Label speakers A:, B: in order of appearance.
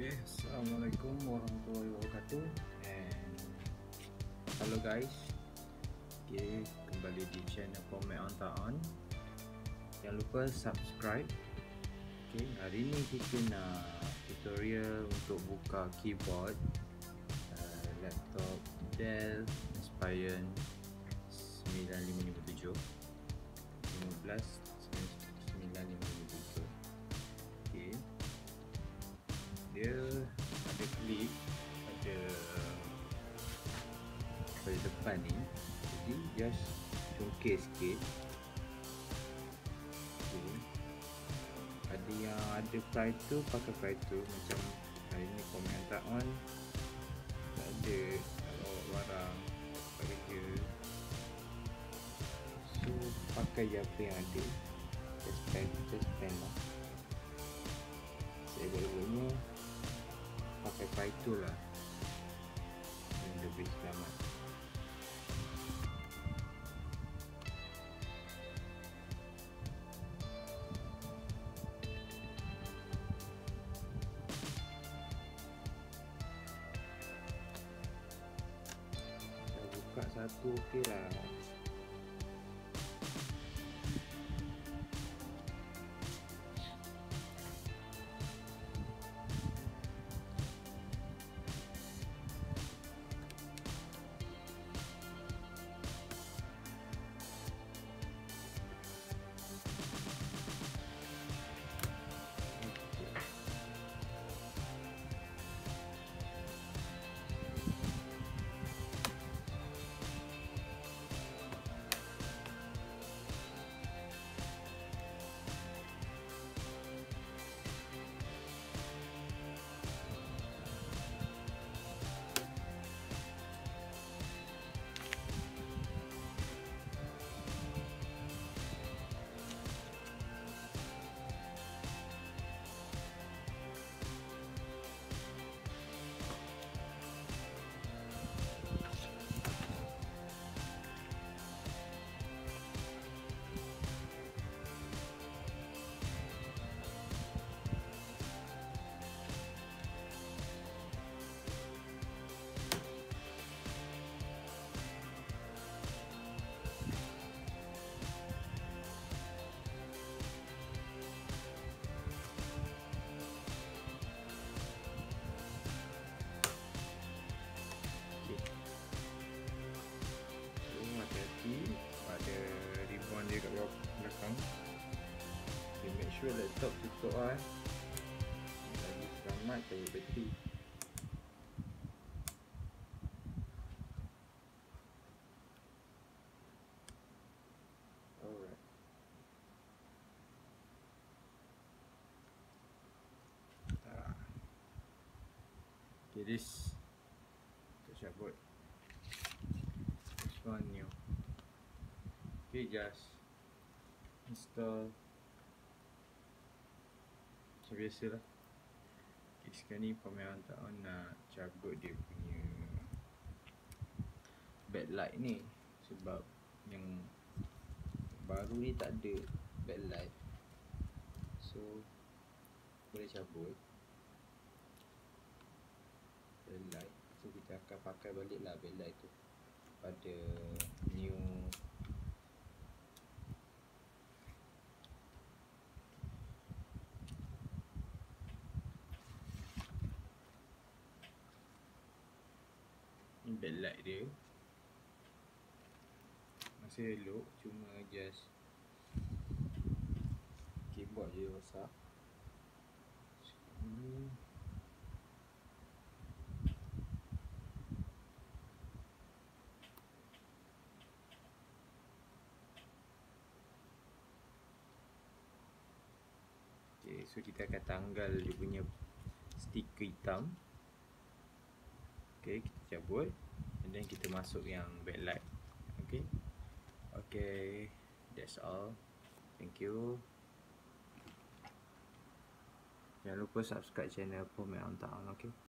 A: Okay, Assalamualaikum warahmatullahi wabarakatuh. And hello guys. Okay, kembali di channel Comment on Taon. Jangan lupa subscribe. Okay, hari ni kita nak tutorial untuk buka keyboard laptop Dell inspiron 9557 15957. Okay, dia ada klip pada depan ni, jadi just congkak sikit. Okay. Ada yang ada fighter, pakai fighter. Macam hari ni komen tak on, tak ada bawa barang kerja, so pakai je apa yang ada. Just pen lah. Saya boleh pakai fighter lah yang lebih selamat. Saya buka satu okey lah. Ada ribbon dia kat bawah belakang. Okay, make sure laptop tutup lah. Lagi selamat cari bateri. Alright. Okay, this tersabut. This one new. Okay, just install macam biasa lah. Okay, sekarang ni pameran tak on nak cabut dia punya backlight ni, sebab yang baru ni tak ada backlight, so boleh cabut backlight. So kita akan pakai balik lah backlight tu pada new backlight dia. Masih elok, cuma just keyboard je rosak. Okay, so kita akan tanggal dia punya stiker hitam. Okay, kita cabut and then kita masuk yang backlight. Okay, okay, that's all. Thank you. Jangan lupa subscribe channel Comment on Taon. Okay.